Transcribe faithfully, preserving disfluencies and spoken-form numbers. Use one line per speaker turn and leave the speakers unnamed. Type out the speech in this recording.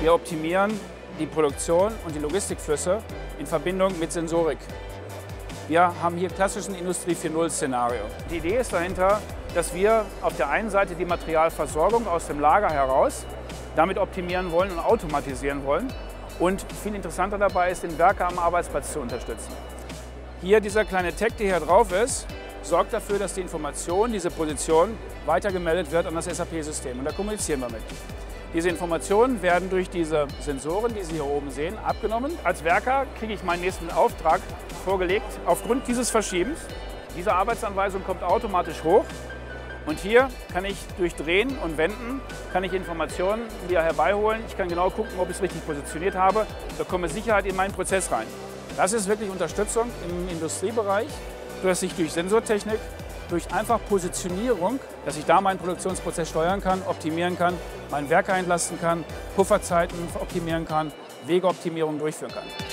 Wir optimieren die Produktion und die Logistikflüsse in Verbindung mit Sensorik. Wir haben hier klassischen Industrie vier Punkt null Szenario. Die Idee ist dahinter, dass wir auf der einen Seite die Materialversorgung aus dem Lager heraus damit optimieren wollen und automatisieren wollen. Und viel interessanter dabei ist, den Werker am Arbeitsplatz zu unterstützen. Hier dieser kleine Tag, der hier drauf ist, sorgt dafür, dass die Information, diese Position, weitergemeldet wird an das S A P-System. Und da kommunizieren wir mit. Diese Informationen werden durch diese Sensoren, die Sie hier oben sehen, abgenommen. Als Werker kriege ich meinen nächsten Auftrag vorgelegt. Aufgrund dieses Verschiebens, diese Arbeitsanweisung kommt automatisch hoch. Und hier kann ich durch Drehen und Wenden kann ich Informationen wieder herbeiholen. Ich kann genau gucken, ob ich es richtig positioniert habe. Da bekomme Sicherheit in meinen Prozess rein. Das ist wirklich Unterstützung im Industriebereich, dass ich durch Sensortechnik, durch einfach Positionierung, dass ich da meinen Produktionsprozess steuern kann, optimieren kann, meinen Werker entlasten kann, Pufferzeiten optimieren kann, Wegeoptimierung durchführen kann.